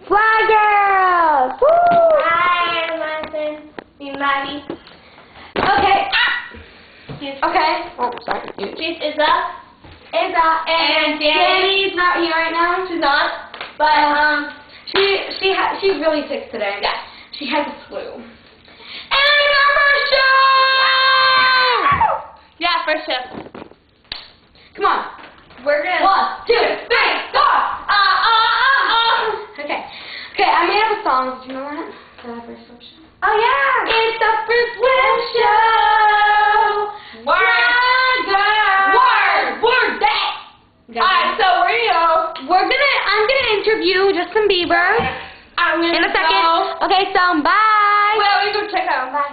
Fly Girls! Woo! Hi, Madison. Me, Maddie. Okay. She's Okay. Oh, sorry. She's Izza. And Danny's not here right now. She's not. But She's really sick today. yeah. She has a flu. And number show! Yeah, first shift. Come on. We're gonna 1, 2, 3, 4. Okay. Okay, I made up a song. Did you know that? For the first swim show. Oh yeah. It's the first swim show. Word. Girl. Word that. Alright, so I'm gonna interview Justin Bieber I'm gonna in a second. go. Okay, so bye. Well, we go check out. Bye.